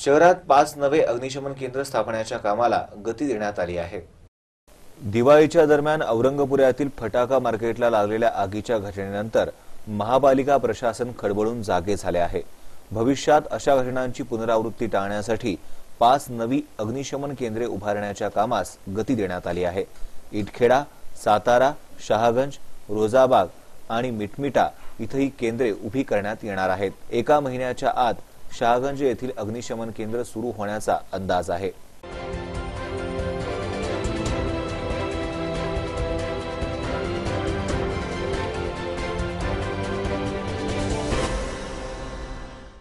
शहरात 5 नवे अग्निशमन केंद्र स्थापण्याच्या कामाला गती देण्यात आली आहे। दिवाळीच्या दरम्यान औरंगपुऱ्यातील फटाका मार्केटला लागलेल्या आगीच्या घटनेनंतर महापालिका प्रशासन खडबडून जागे झाले आहे। भविष्यात अशा घटनांची पुनरावृत्ती टाळण्यासाठी 5 नवी अग्निशमन केंद्रे उभारण्याच्या कामास गती देण्यात आली आहे। इटखेडा, सातारा, शहागंज, रोजाबाग आणि मिटमिटा इथे ही केंद्रे उभी करण्यात येणार आहेत। एका महिन्याच्या आत शहागंज येथील अग्निशमन केंद्र सुरू होण्याचा अंदाज आहे।